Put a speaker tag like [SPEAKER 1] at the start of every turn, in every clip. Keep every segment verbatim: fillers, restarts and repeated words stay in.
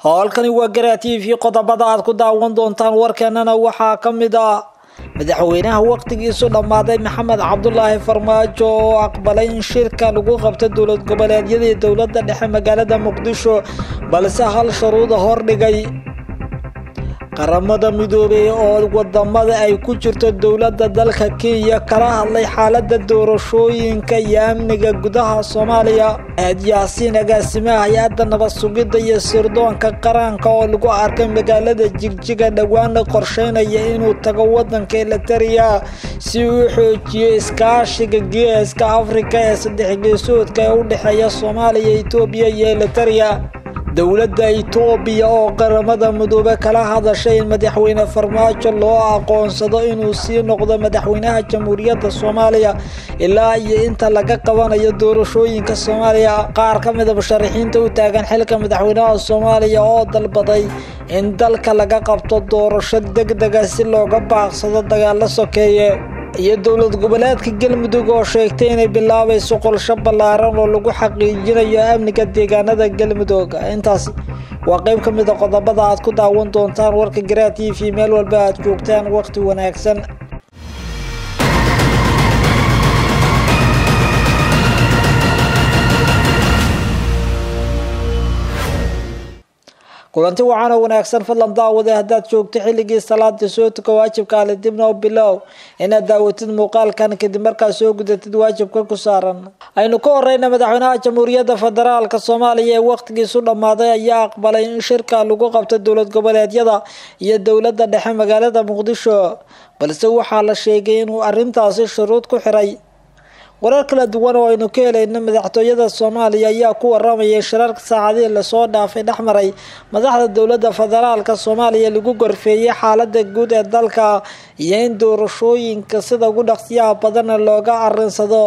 [SPEAKER 1] halkani waa Garaa T V qodobada aad ku daawan doontaan warkeenana waxaa kamid ah madaxweynaha waqtigiisu dhamaaday Maxamed Cabdullaahi Farmaajo oo aqbalay in shirka lagu qabto dowlad goboleedyada dowladda dhexe magaalada Muqdisho balse hal shuruud hordhigay qaramada midoobay oo wadamada ay ku jirto dowladda dalka Kenya kala hadlay xaaladda doorashooyinka iyo amniga gudaha Soomaaliya Yaasiin agaasimaha hay'adda nabad sugidda iyo sirdoonka qaranka oo lagu arkay magaalada Jigjiga dhawaan qorsheynaya inuu tago wadanka Eritrea si uu xoojiyo iskaashiga geeska Afrika ee saddex geesoodka ee u dhaxeeya Soomaaliya, Itoobiya iyo Eritrea dowladda Itoobiya oo qaramada midoobay kala hadashay in madaxweyne Farmaajo loo aqoonsado inuu sii noqdo madaxweynaha Jamhuuriyadda Soomaaliya ilaa iyo inta laga qabanayo doorashooyinka Soomaaliya qaar ka mid ah musharaxiinta u taagan xilka madaxweynaha Soomaaliya oo dalbaday in dalka laga qabto doorasho degdeg ah si looga baaqsado dagaal sokeeye iyo dowlad goboleedka Galmudug oo sheegtay inay bilaabayso qorshe ballaaran oo lagu xaqiijinayo amniga deegaanada Galmudug intaas waa qayb ka mid ah qodobada aad ku daawan doontaan warka Garaa T V meel walba aad joogtaan waqti wanaagsan kulanti waxaan wanaagsan fadlan daawada hadaad joogto xilligii salaada soo tuko waajibka la dibna bilow inaad daawatid muuqaalkan kadib markaa soo gudatid waajibka ku saaran aynu ka horeyna madaxweynaha Jamhuuriyadda Federaalka Soomaaliya ee waqtigiisu dhamaaday ayaa aqbalay in shirka lagu qabto dowlad goboleedyada iyo dowladda dhexe magaalada Muqdisho balse waxaa la sheegay inuu arintaasi shuruud ku xiray warar kala duwan oo aynu ka helayna madaxtooyada Soomaaliya ayaa ku waramayay shirarka saacadii la soo dhaafay dhaxmaray madaxda dowladda federaalka Soomaaliya lagu gorfeeyay xaaladda guud ee dalka iyo in doorashooyinka sida ugu dhaqsiyaha badan looga arinsado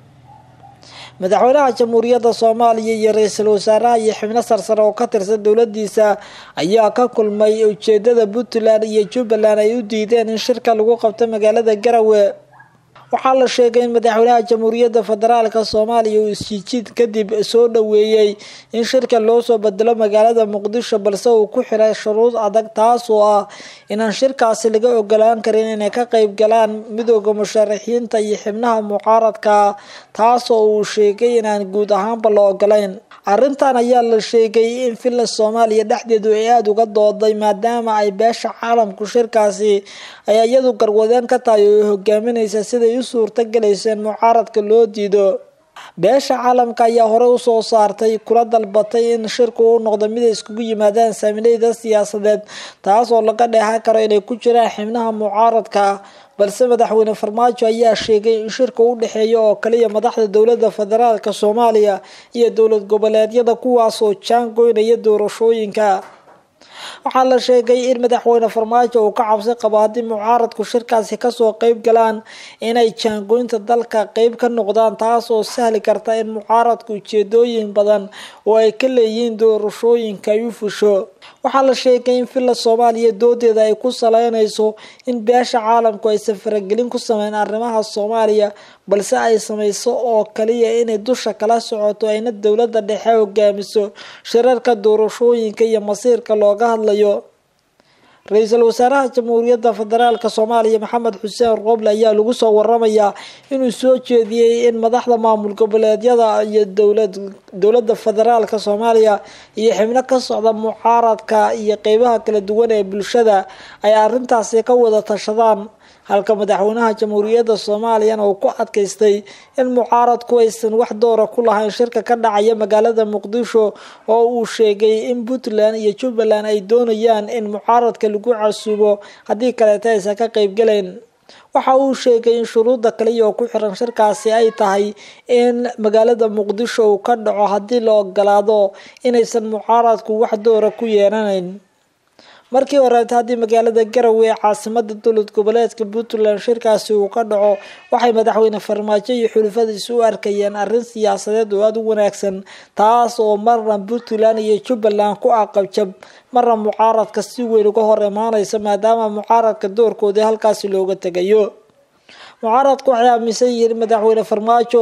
[SPEAKER 1] madaxweynaha Jamhuuriyadda Soomaaliya iyo ra'iisul wasaaraha iyo xubno sarsare oo ka tirsan dowladdiisa ayaa ka kulmay ujeedada Puntland iyo Jubbaland ay u diideen in shirka lagu qabto magaalada Garowe waxaa la sheegay in madaxweynaha Jamhuuriyadda Federaalka Soomaaliya uu isjiid kadib soo dhaweeyay in shirka loo soo bedelo magaalada Muqdisho balse uu ku xiray shuruud adag taas oo ah in aan shirkaasi laga ogolaan karin inay ka qayb galaan midowga musharaxiinta iyo xubnaha mucaaradka taas oo uu sheegay in aan guud ahaanba loo ogolayn arrintan ayaa la sheegay in filan Soomaaliya dhexdeedu ay aad uga dooday maadaama ay beesha caalamku shirkaasi ay iyadu garwadeen ka tahay oo hogaaminaysa sida ay u suurta galeyseen mucaaradka loo diido beesha caalamka ayaa hore u soo saartay kula dalbatay in shirku uu noqdo mid iskugu yimaadaan saamileyda siyaasadeed taas oo laga dheehan karo inay ku jiraan xubnaha mucaaradka balse madaxweyne Farmaajo ayaa sheegay in shirku u dhaxeeyo oo kaliya madaxda dowladda federaalka Soomaaliya iyo dowlad goboleedyada kuwaas oo jaangoynaya doorashooyinka waxaa la sheegay in madaxweyne Farmaajo uu ka cabsi qabo haddii mucaaradku shirkaasi ka soo qayb galaan inay jaangoynta dalka qayb ka noqdaan taas oo sahli karta in mucaaradku ujeedooyin badan oo ay ka leeyihiin doorashooyinka ay u fusho waxaa la sheegay in filan Soomaaliya doodeeda ay ku saleynayso in beesha caalamku ay faragelin ku sameeyaan arrimaha Soomaaliya balse ay sameyso oo kaliya inay dusha kala socoto ayna dowladda dhexe hogaamiso shirarka doorashooyinka iyo masiirka looga hadlayo ra'iisul wasaaraha Jamhuuriyadda Federaalka Soomaaliya Maxamed Xuseen Roble ayaa lagu soo waramayaa inuu soo jeediyay in madaxda maamul goboleedyada iyo dowlad dowladda federaalka Soomaaliya iyo xubno ka socda mucaaradka iyo qaybaha kala duwan ee bulshada ay arrintaasi ka wada tashadaan halka madaxweynaha Jamhuuriyadda Soomaaliya uu ku adkaystay in mucaaradku aysan wax door ah ku lahayn shirka ka dhacaya magaalada Muqdisho oo uu sheegay in Puntland iyo Jubbaland ay doonayaan in mucaaradka lagu casubo haddii kale aysan ka qayb galeen waxa uu sheegay in shuruudda kaliya oo ku xiran shirkaasi ay tahay in magaalada Muqdisho uu ka dhaco haddii la ogolaado inaysan mucaaradku wax door ah ku yeelanayn markii hore haddii magaalada Garowe caasimada dowlad goboleedka Puntland shirkaasi uu ka dhaco waxay madaxweyne Farmaajo iyo xulafadiisu u arkayeen arrin siyaasadeed oo aad u wanaagsan taas oo marna Puntland iyo Jubbaland ku aqabjab marna mucaaradka si weyn uga hor imaanaysa maadaama mucaaradka doorkooda halkaasi looga tagayo mucaaradku waxay aaminsan yihiin madaxweyne Farmaajo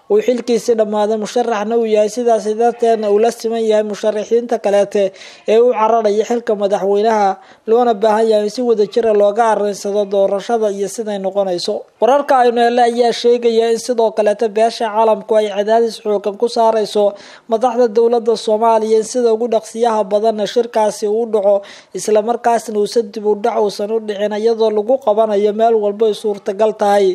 [SPEAKER 1] uu xilkiisa dhamaaday musharaxna uu yahay sidaas darteedna uu la siman yahay musharaxiinta kaleete ee u cararaya xilka madaxweynaha loona baahan yahay si wadajir ah looga arinsado doorashada iyo siday noqonayso. wararka aynu helay ayaa sheegaya in sidoo kaleete beesha caalamku ay cadaadis xoogan ku saarayso madaxda dowladda Soomaaliya in sida ugu dhaqsiyaha badan shirkaasi uu dhaco isla markaasna uu dib u dhac uusan u dhicin iyadoo lagu qabanayo meel walba ay suurtagal tahay.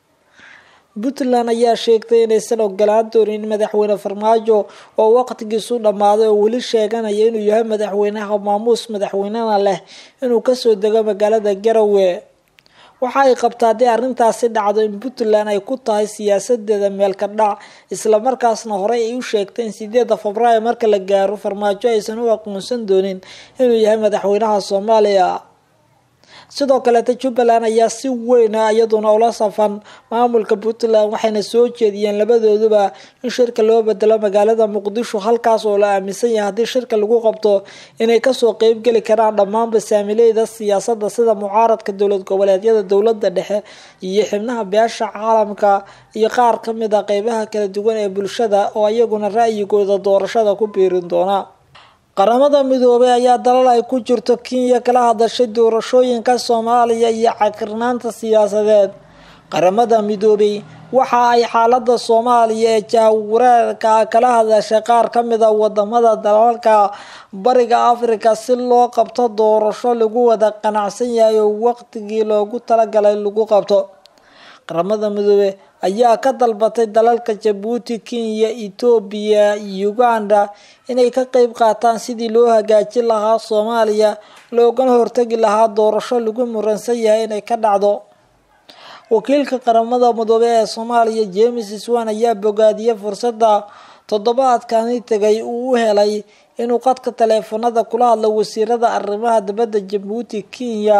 [SPEAKER 1] Puntland ayaa sheegtay inaysan ogolaan doonin madaxweyne Farmaajo oo waqtigiisu dhamaaday oo weli sheeganaya inuu yahay madaxweynaha maamuus madaxweynena leh inuu kasoo dego magaalada Garowe. waxa ay qabtaa hadii arrintaasi dhacdo in Puntland ay ku tahay siyaasadeeda meel ka dhac isla markaasna hore ay u sheegtay in sideeda Febraayo marka la gaaro Farmaajo aysan u aqoonsan doonin inuu yahay madaxweynaha Soomaaliya. sidoo kale Jubbaland ayaa si weyn iyaduna ula safan maamulka Puntland waxayna soo jeediyeen labadooduba in shirka loo bedelo magaalada Muqdisho halkaas oo la aaminsan yahay hadii shirka lagu qabto inay ka soo qayb gali karaan dhammaan basaamileeda siyaasadda sida mucaaradka dowlad goboleedyada dowladda dhexe iyo xubnaha beesha caalamka iyo qaar ka mid ah qaybaha kala duwan ee bulshada oo iyaguna ra'yigooda doorashada ku biirin doona. qaramada midoobay ayaa dalal ay ku jirto Kenya kala hadashay doorashooyinka Soomaaliya iyo cakirnaanta siyaasadeed. qaramada midoobay waxa ay xaaladda Soomaaliya ee jahwareerka kala hadashay qaar ka mid ah wadamada dalalka bariga Afrika si loo qabto doorasho lagu wada qanacsan yahay oo waqtigii loogu talagalay lagu qabto. qaramada midoobay ayaa ka dalbatay dalalka Djibouti, Kenya, Ethiopia iyo Uganda inay ka qayb qaataan sidii loo hagaajin lahaa Soomaaliya loogana hortagi lahaa doorasho lagu muransan yahay inay ka dhacdo. wakiilka qaramada midoobay ee Soomaaliya James Swan ayaa bogaadiyay fursadda toddobaadkan tagay uu helay inuu qadka taleefanada kula hadlo wasiirada arrimaha dibadda Djibouti, Kenya,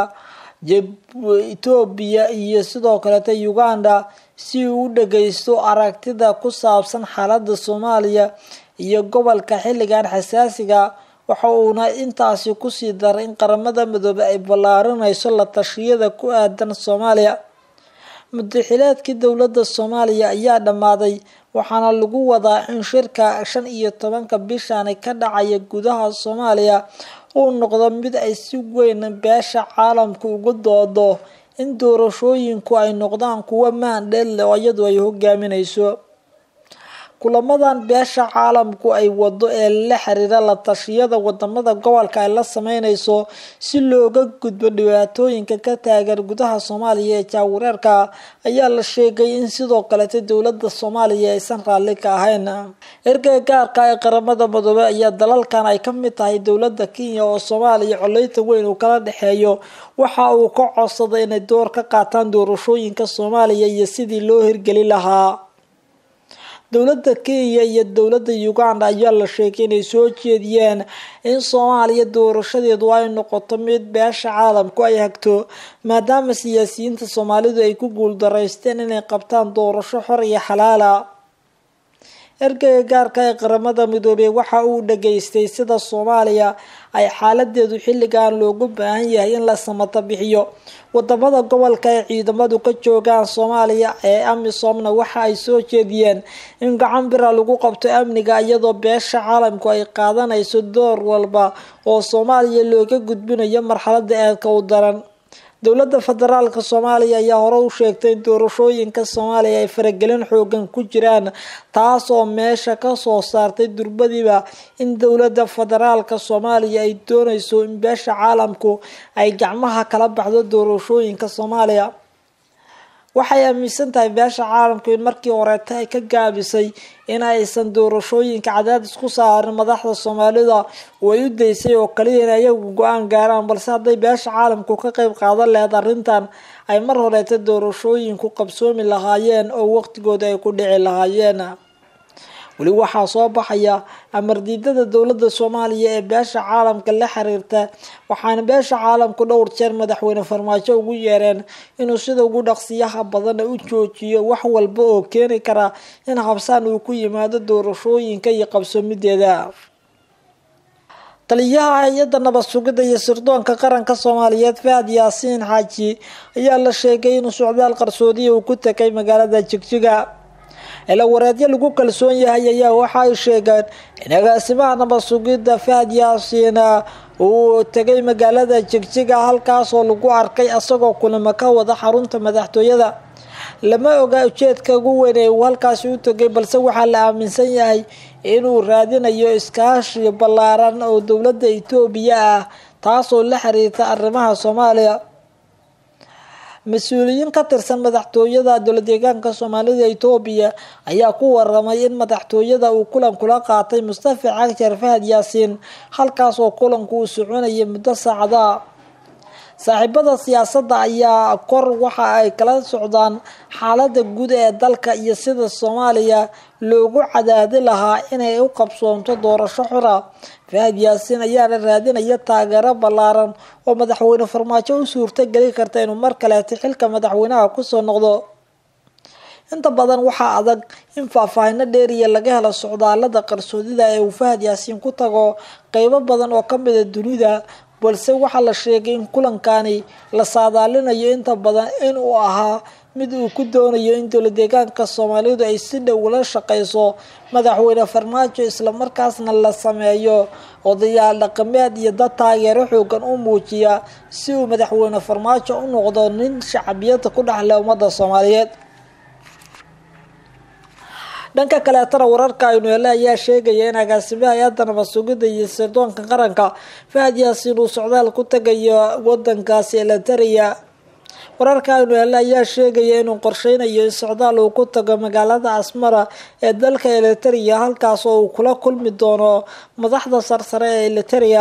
[SPEAKER 1] Ethiopia iyo sidoo kale Uganda si uu u dhageysto aragtida ku saabsan xaaladda Soomaaliya iyo gobolka xilligan xasaasiga. waxa uuna intaasi ku sii daray in qaramada midoobay ay balaarinayso la tashiyada ku aadan Soomaaliya. madaxweynaha dowladda Soomaaliya ayaa dhamaaday waxaana lagu wadaa in shirka shan iyo tobanka bishan ka dhacaya gudaha Soomaaliya uu noqdo mid ay si weyn beesha caalamku ugu doodo in doorashooyinku ay noqdaan kuwa maandheel oo iyadu ay hogaaminayso. kulamadan beesha caalamku ay wado ee la xiriira la tashiyada wadamada gobolka ay la sameynayso si looga gudbo dhibaatooyinka ka taagan gudaha Soomaaliya ee jahwareerka ayaa la sheegay in sidoo kale dowladda Soomaaliya aysan raali ka ahayn. ergeyga gaarka ah ee qaramada midoobay ayaa dalalkan ay ka mid tahay dowladda Kenya oo Soomaaliya colays weyn uu kala dhaxeeyo waxa uu ka codsaday inay door ka qaataan doorashooyinka Soomaaliya iyo sidii loo hirgelin lahaa. dowladda Kenya iyo dowladda Uganda ayaa la sheegay inay soo jeediyeen in Soomaaliya doorashadeedu ay noqoto mid beesha caalamku ay hagto maadaama siyaasiyiinta Soomaalidu ay ku guuldareysteen inay qabtaan doorasho xor iyo xalaal ah. ergeyga gaarka ah ee qaramada midoobay waxa uu dhageystay sida Soomaaliya ay xaaladeedu xilligan loogu baahan yahay in la samata bixiyo. wadamada gobolka ee ciidamadu ka joogaan Soomaaliya ee AMISOMna waxa ay soo jeediyeen in gacan bira lagu qabto amniga iyadoo beesha caalamku ay qaadanayso door walba oo Soomaaliya looga gudbinayo marxaladda aadka u daran. dowladda federaalka Soomaaliya ayaa hore u sheegtay in doorashooyinka Soomaaliya ay faragelin xoogan ku jiraan taas oo meesha ka soo saartay durbadiba in dowladda federaalka Soomaaliya ay doonayso in beesha caalamku ay gacmaha kala baxdo doorashooyinka Soomaaliya. waxay aaminsan tahay beesha caalamku in markii hore ay ka gaabisay in aysan doorashooyinka cadaadis ku saarin madaxda Soomaalida way u deysay oo kaliya in ayagu go'aan gaaraan balse haday beesha caalamku ka qayb qaadan lahayd arrintan ay mar hore doorashooyinku qabsoomi lahaayeen oo waqtigooda ay ku dhici lahaayeen. wali waxaa soo baxaya amar diidada dowladda Soomaaliya ee beesha caalamka la xiriirta waxaana beesha caalamku dhowr jeer madaxweyne Farmaajo ugu yeereen inuu sida ugu dhaqsiyaha badan u joojiyo wax walba oo keeni kara in habsaan uu ku yimaado doorashooyinka iyo qabsoomideeda. taliyaha hay'adda nabad sugidda iyo sirdoonka qaranka Soomaaliyeed Fahad Yaasiin Xaaji ayaa la sheegay inuu socdaal qarsoodi uu ku tagay magaalada Jigjiga. ila wareedyo lagu kalsoon yahay ayaa waxa ay sheegeen in agaasimaha nabad sugidda Fahad Yaasiin uu tagay magaalada Jigjiga halkaas oo lagu arkay asagoo kulamo ka wada xarunta madaxtooyada. lama oga ujeedka ugu weyn ee uu halkaas u tagay, balse waxaa la aaminsan yahay inuu raadinayo iskaashi ballaaran oo dowladda Itoobiya ah taasoo la xiriirta arrimaha Soomaaliya. mas-uuliyiin ka tirsan madaxtooyada dowlad deegaanka Soomaalida Itoobiya ayaa ku waramay in madaxtooyada uu kulan kula qaatay Mustafa Cagjar Fahad Yaasiin halkaas oo kulanku uu soconayay muddo saacada. saaxiibada siyaasadda ayaa kor waxa ay kala socdaan xaaladda guud ee dalka iyo sida Soomaaliya loogu cadaadi lahaa inay u qabsoonto doorasho xor ah. Fahad Yaasiin ayaa raadinaya taageero ballaaran oo madaxweyne Farmaajo u suurtagelin karta inuu mar kale xilka madaxweynaha ku soo noqdo. inta badan waxaa adag in faahfaahin dheeriya laga helo socdaalada qarsoodida ee uu Fahad Yaasiin ku tago qaybo badan oo ka mid ah dunida, balse waxaa la sheegay in kulankani la saadaalinayo inta badan in uu ahaa mid uu ku doonayo in dowlad deegaanka Soomaalidu ay si dhow ula shaqeyso madaxweyne Farmaajo, isla markaasna la sameeyo odayaal dhaqameed iyo dad taageero xoogan u muujiya si uu madaxweyne Farmaajo u noqdo nin shacbiyada ku dhaxla ummadda Soomaaliyeed. dhanka kale tara wararka aynu helay ayaa sheegaya in agaasimaha hay'adda nabad sugidda iyo sirdoonka qaranka Fahad Yaasiin uu socdaal ku tagayo wadankaasi Eritrea. wararka aynu helay ayaa sheegaya inuu qorsheynayo in socdaal uu ku tago magaalada Asmara ee dalka Eritrea halkaas oo uu kula kulmi doono madaxda sarsare ee Eritrea.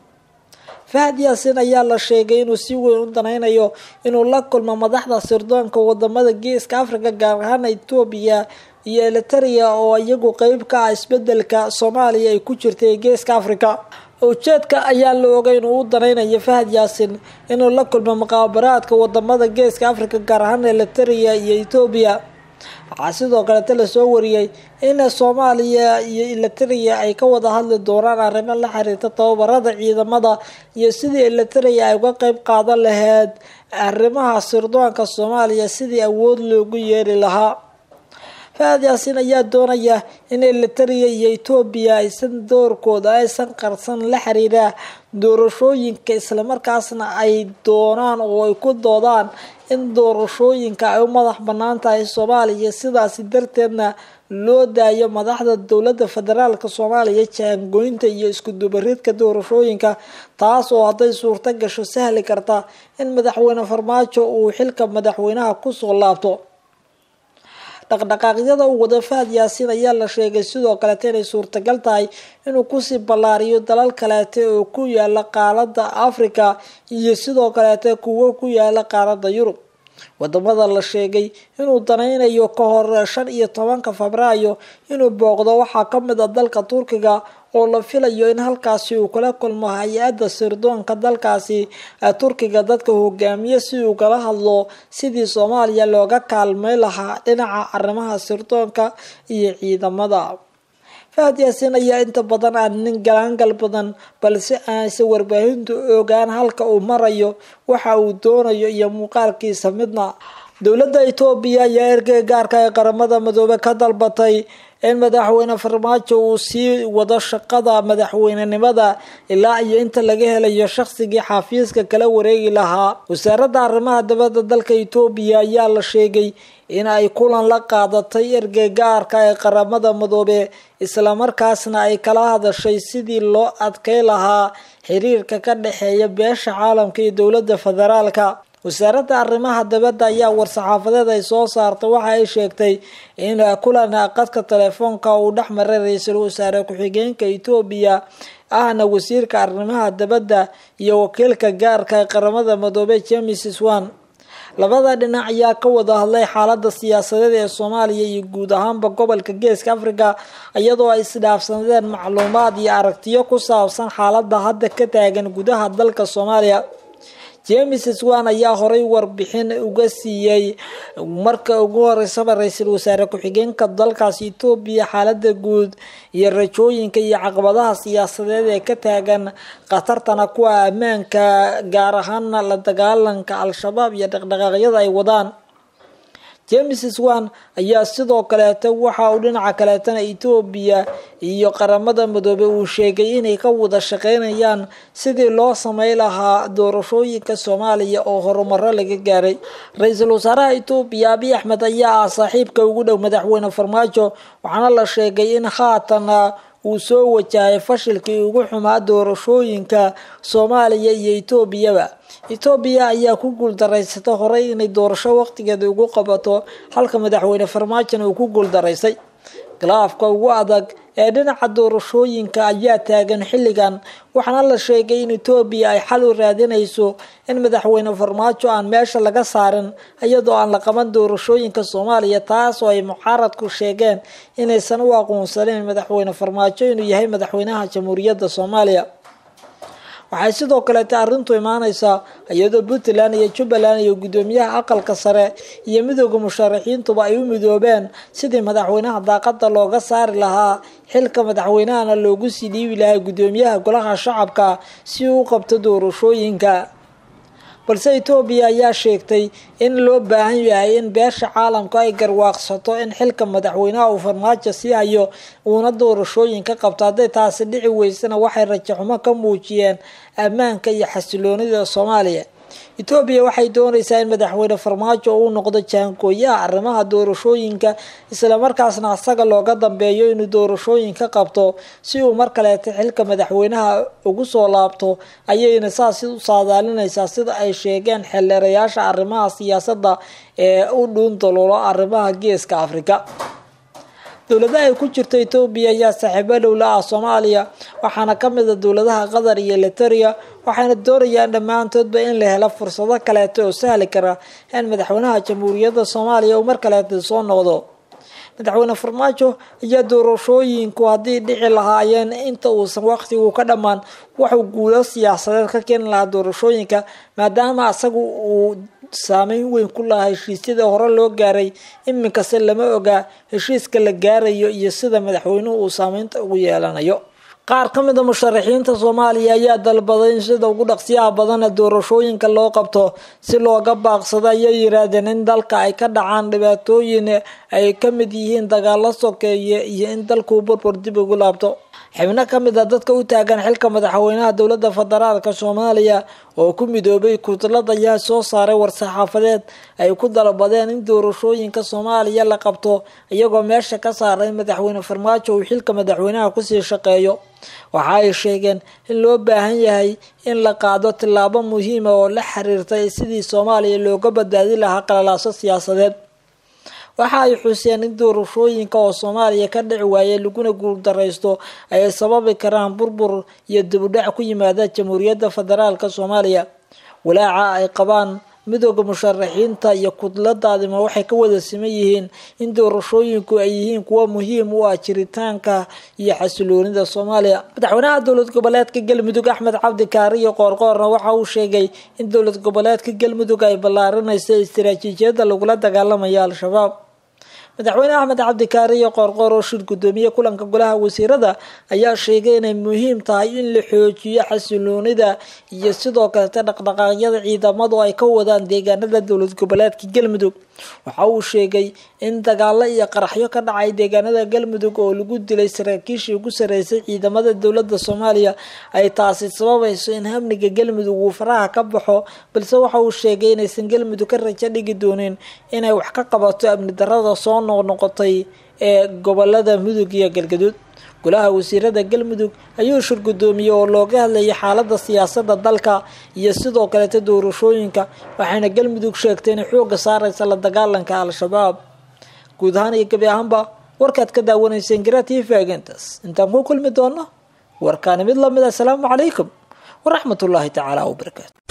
[SPEAKER 1] Fahad Yaasiin ayaa la sheegay inuu si weyn u danaynayo inuu la kulmo madaxda sirdoonka wadamada Geeska Afrika gaar ahaan Itoobiya iyo Eritrea oo iyagu qayb ka ah isbedelka Soomaaliya ay ku jirtay Geeska Afrika. ujeedka ayaa la ogay inuu u danaynayo Fahad Yaasiin inuu la kulmo muqaabaraadka wadamada Geeska Afrika gaar ahaan Eritrea iyo Itoobiya. waxaa sidoo kale la soo wariyay in Soomaaliya iyo Eritrea ay ka wada hadli doonaan arrimo la xiriirta tababarada ciidamada iyo sidii Eritrea ay uga qayb qaadan lahayd arrimaha sirdoonka Soomaaliya sidii awood loogu yeeri lahaa. Fahad Yaasiin ayaa doonaya in Eritrea iyo Itoobiya aysan doorkooda aysan qarsan la xiriira doorashooyinka, isla markaasna ay doonaan oo ay ku doodaan in doorashooyinka ay u madax bannaan tahay Soomaaliya, sidaas darteedna loo daayo madaxda dowladda federaalka Soomaaliya jaangooynta iyo isku dubaridka doorashooyinka, taas oo hadday suurto gasho sahli karta in madaxweyne Farmaajo uu xilka madaxweynaha ku soo laabto. dhaqdhaqaaqyada uu wado Fahad Yaasiin ayaa la sheegay sidoo kale inay suurtagal tahay inuu ku sii ballaariyo dalal kale oo ku yaala qaaradda Afrika iyo sidoo kale kuwa ku yaala qaaradda Yurub. wadamada la sheegay inuu danaynayo ka hor shan iyo tobanka Febraayo inuu booqdo waxaa ka mid ah dalka Turkiga oo la filayo in halkaasi uu kala kulmo hay'adda sirdoonka dalkaasi Turkiga dadka hogaamiya si uu kala hadlo sidii Soomaaliya looga kaalmeyn lahaa dhinaca arrimaha sirdoonka iyo ciidamada. Fahad Yaasiin ayaa inta badan aan nin galaangal badan, balse aysan warbaahintu ogaan halka uu marayo, waxa uu doonayo iyo muuqaalkiisa midna. dowladda Itoobiya ayaa ergeyga gaarka ee qaramada Midoobay ka dalbatay in madaxweyne Farmaajo uu sii wado shaqada madaxweynenimada ilaa iyo inta laga helayo shaqsigii xafiiska kala wareegi lahaa. wasaaradda arrimaha dibadda dalka Itoobiya ayaa la sheegay in ay kulan la qaadatay ergeyga gaarka ee qaramada Midoobay, isla markaasna ay kala hadashay sidii loo adkay lahaa xiriirka ka dhaxeeya beesha caalamka iyo dowladda federaalka. wasaaradda arrimaha dibadda ayaa war-saxaafadeed ay soo saartay waxa ay sheegtay in kulan qadka telefoonka uu dhexmaray ra'iisul wasaare ku-xigeenka Itoobiya ahna wasiirka arrimaha dibadda iyo wakiilka gaarka ee qaramada Midoobay James Swan. labada dhinac ayaa ka wada hadlay xaaladda siyaasadeed ee Soomaaliya iyo guud ahaanba gobolka Geeska Afrika, iyadoo ay isdhaafsadeen macluumaad iyo aragtiyo ku saabsan xaaladda hadda ka taagan gudaha dalka Soomaaliya. James Swan ayaa horay warbixin uga siiyay marka ugu horeysay ra'iisul wasaare ku-xigeenka dalkaasi Itoobiya xaaladda guud iyo rajooyinka iyo caqabadaha siyaasadeed ee ka taagan qatartana kuwa ammaanka gaar ahaan la dagaalanka Al-Shabaab iyo dhaqdhaqaaqyada ay wadaan. James Swan ayaa sidoo kaleeta waxa uu dhinaca kaleetana Ethiopia iyo qaramada Midoobay uu sheegay inay ka wada shaqeynayaan sidii loo sameeyay lahaa doorashooyinka Soomaaliya oo horumar laga gaaray. Ra'iisul Wasaaraha Ethiopia Abiy Ahmed ayaa saaxiibka ugu dhow madaxweyne Farmaajo waxaana la sheegay in haatan uu soo wajahay fashilkii ugu xumaa doorashooyinka Soomaaliya iyo Ethiopia. Ethiopia ayaa ku guuldareysatay horey inay doorasho waqtigeeda ugu qabato halka madaxweyne Farmaajo uu ku guuldareysay. khilaafka ugu adag ee dhinaca doorashooyinka ayaa taagan xilligan waxaana la sheegay in Ethiopia ay xal u raadinayso in madaxweyne Farmaajo aan meesha laga saarin iyadoo aan la qaban doorashooyinka Soomaaliya taas oo ay mucaaradku sheegeen inaysan u aqoonsanin madaxweyne Farmaajo inuu yahay madaxweynaha Jamhuuriyadda Soomaaliya. waxay sidoo kale arrintu imaanaysaa iyadoo Puntland iyo Jubaland iyo gudoomiyaha aqalka sare iyo midowga musharaxiintuba ay u midoobeen sidii madaxweynaha daaqada looga saari lahaa xilka madaxweynahana loogu sii dhiibi lahaa gudoomiyaha golaha shacabka si uu u qabto doorashooyinka. balse Ethiopia ayaa sheegtay in loo baahan yahay in beesha caalamka ay garwaaqsato in xilka madaxweynaha uu Farmaajo sii hayo uuna doorashooyinka qabto. haday taasi dhici weysana waxay rajo xumo ka muujiyeen ammaanka iyo xasiloonida Soomaaliya. Ethiopia waxay doonaysaa in madaxweyne Farmaajo uu noqdo jaangooyaha arrimaha doorashooyinka isla markaasna asaga looga dambeeyo inuu doorashooyinka qabto si uu mar kale xilka madaxweynaha ugu soo laabto ayayna saas u saadaalinaysaa sida ay sheegeen xeelerayaasha arrimaha siyaasadda ee u dhuun daloolo arrimaha Geeska Afrika. dowladda ay ku jirto Ethiopia ayaa saaxiibo dhow la ah Soomaaliya waxaana ka mid ah dowladaha Qatar iyo Eritrea waxayna doonayaan dhammaantoodba in la helo fursado kale oo sahli kara in madaxweynaha Jamhuuriyadda Soomaaliya uu mar kale soo noqdo. madaxweyne Farmaajo ayaa doorashooyinku haddii dhici lahaayeen inta uusan waqtigu ka dhamaan wuxuu guulo siyaasadeed ka keeni lahaa doorashooyinka maadaama asagu uu saameyn weyn ku lahaa heshiisyada hore loo gaaray. iminkase lama oga heshiiska la gaarayo iyo sida madaxweynuhu uu saameynta ugu yeelanayo. qaar ka mid ah musharaxiinta Soomaaliya ayaa dalbaday in sida ugu dhaqsiyaha badan doorashooyinka loo qabto si looga baaqsado ay yiraahdeen in dalka ay ka dhacaan dhibaatooyin ay ka mid yihiin dagaalo sokeeye iyo in dalku burbur dib ugu laabto. xubno ka mid ah dadka u taagan xilka madaxweynaha dowladda federaalka Soomaaliya oo ku midoobay kutlada ayaa soo saaray war-saxaafadeed ay ku dalbadeen in doorashooyinka Soomaaliya la qabto iyagoo meesha ka saaray madaxweyne Farmaajo uu xilka madaxweynaha ku sii shaqeeyo. waxa ay sheegeen in loo baahan yahay in la qaado tilaabo muhiim ah oo la xiriirta sidii Soomaaliya looga badbaadi lahaa qalalaasyo siyaasadeed. waxa ay xuseen in doorashooyinka oo Soomaaliya ka dhici waayay laguna guuldareysto ay sababi karaan burbur iyo dib u dhac ku yimaada Jamhuuriyadda Federaalka Soomaaliya. walaaca ay qabaan midowga musharaxiinta iyo kudladaadima waxay ka wada siman yihiin in doorashooyinku ay yihiin kuwa muhiim u ah jiritaanka iyo xasiloonida Soomaaliya. madaxweynaha dowlad goboleedka Galmudug Axmed Cabdi Kaariyo Qoorqoorna waxa uu sheegay in dowlad goboleedka Galmudug ay ballaarinayso istiraatiijiyadda lagula dagaalamayo Al-Shabaab. madaxweyne Axmed Cabdi Kaariyo Qoorqoor oo shir gudoomiye kulanka golaha wasiirada ayaa sheegay inay muhiim tahay in la xoojiyo xasiloonida iyo sidoo kale dhaqdhaqaaqyada ciidamadu ay ka wadaan deegaanada dowlad goboleedka Galmudug. waxa uu sheegay in dagaalo iyo qaraxyo ka dhacay deegaanada Galmudug oo lagu dilay saraakiishii ugu sareysay ciidamada dowladda Soomaaliya ay taasi sababayso in amniga Galmudug uu faraha ka baxo balse waxa uu sheegay inaysan Galmudug ka rajo dhigi doonin inay wax ka qabato amni darrada soo noqnoqotay ee gobolada Mudug iyo Galgaduud. golaha wasiirada Galmudug ayuu shir gudoomiye oo looga hadlayay xaaladda siyaasadda dalka iyo sidoo kale doorashooyinka waxayna Galmudug sheegtay in xooga saaraysa la dagaalanka Al-Shabaab. guud ahaan iyo gabi ahaanba warkaad ka daawanayseen Gira T V agentas intaan ku kulmi doono warkaan mid lamid ah. Assalaamu calaykum waraxmatullaahi tacaala wabarakaatuh.